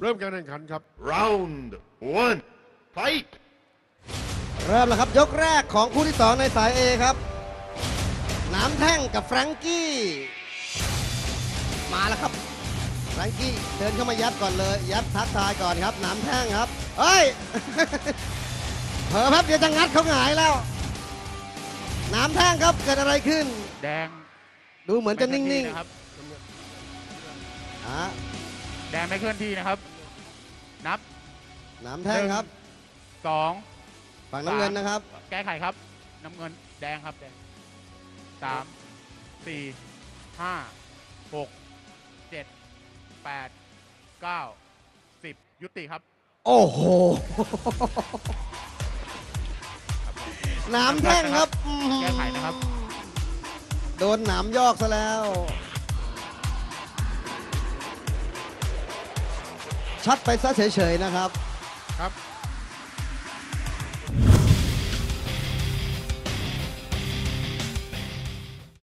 ริ่มการแข่งขันครับ Round 1 Fight เริ่มแล้วครับยกแรกของคู่ที่ 2 ในสาย A ครับน้ำแท่งกับแฟรงกี้มาแล้วครับแฟรงกี้เดินเข้ามายัดก่อนเลยยัดทักทายก่อนครับน้ำแท่งครับเฮ้ย เผลอแป๊บเดียวจะงัดเขาหงายแล้วน้ำแท่งครับเกิดอะไรขึ้นแดงดูเหมือนจะนิ่งนะครับๆอ่ะแดงไม่เคลื่อนที่นะครับ นับน้ำแท่งครับ 2 ฝั่งน้ำเงินนะครับแก้ไขครับ น้ำเงินแดงครับแดง3 4 5 6 7 8 9 10 ยุติครับโอ้โห น้ำแท่งครับแก้ไขนะครับโดนหนามยอกซะแล้ว ชัดไปซะเฉยๆนะครับครับ